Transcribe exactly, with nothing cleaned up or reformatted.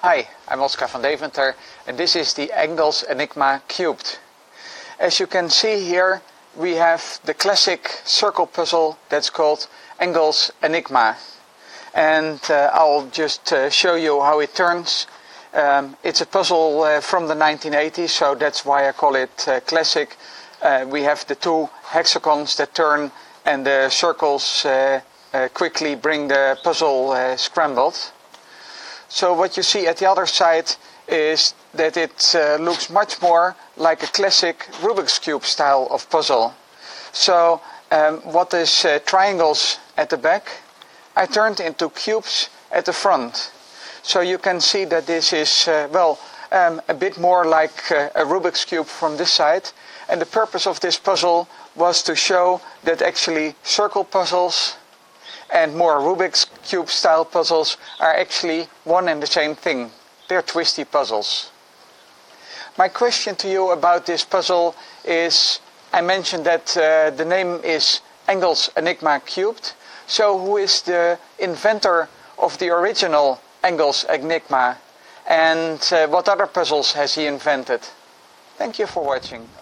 Hi, I'm Oscar van Deventer and this is the Engels Enigma Cubed. As you can see here, we have the classic circle puzzle that's called Engels Enigma. And uh, I'll just uh, show you how it turns. Um, it's a puzzle uh, from the nineteen eighties, so that's why I call it uh, classic. Uh, we have the two hexagons that turn and the circles uh, uh, quickly bring the puzzle uh, scrambled. So what you see at the other side is that it uh, looks much more like a classic Rubik's Cube style of puzzle. So um, what is uh, triangles at the back, I turned into cubes at the front. So you can see that this is, uh, well, um, a bit more like uh, a Rubik's Cube from this side. And the purpose of this puzzle was to show that actually circle puzzles and more Rubik's Cube style puzzles are actually one and the same thing. They're twisty puzzles. My question to you about this puzzle is, I mentioned that uh, the name is Engels Enigma Cubed. So who is the inventor of the original Engels Enigma? And uh, what other puzzles has he invented? Thank you for watching.